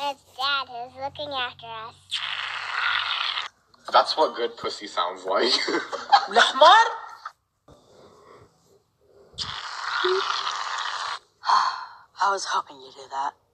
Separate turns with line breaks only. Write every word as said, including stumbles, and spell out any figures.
It's Dad who's looking after us.
That's what good pussy sounds like.
الحمار. I was hoping you'd do that.